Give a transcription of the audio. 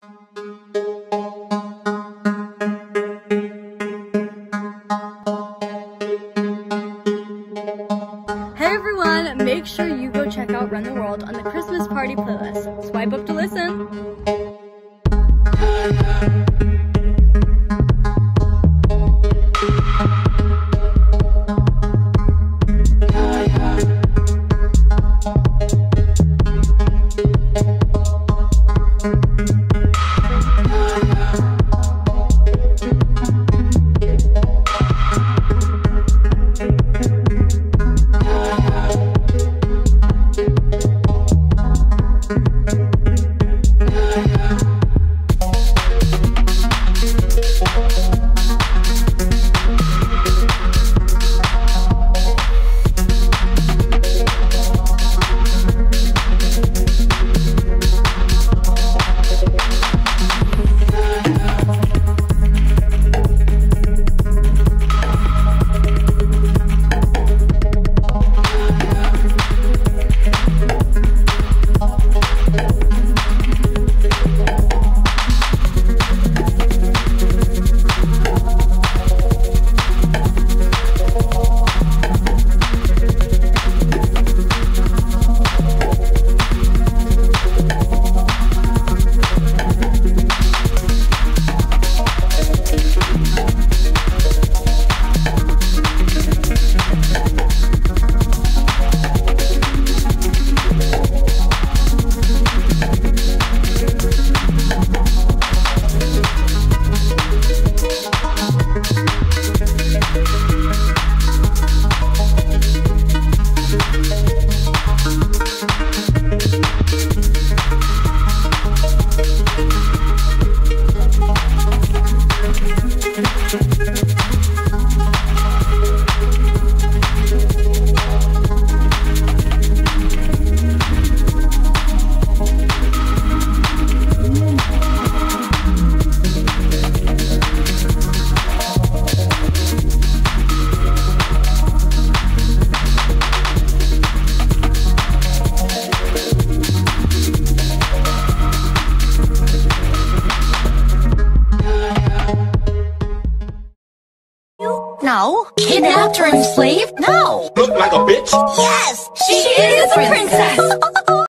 Hey everyone, make sure you go check out Run the World on the Christmas Party playlist. Swipe up to listen. No. Kidnapped or enslaved? No. Look like a bitch? Yes! She is a princess!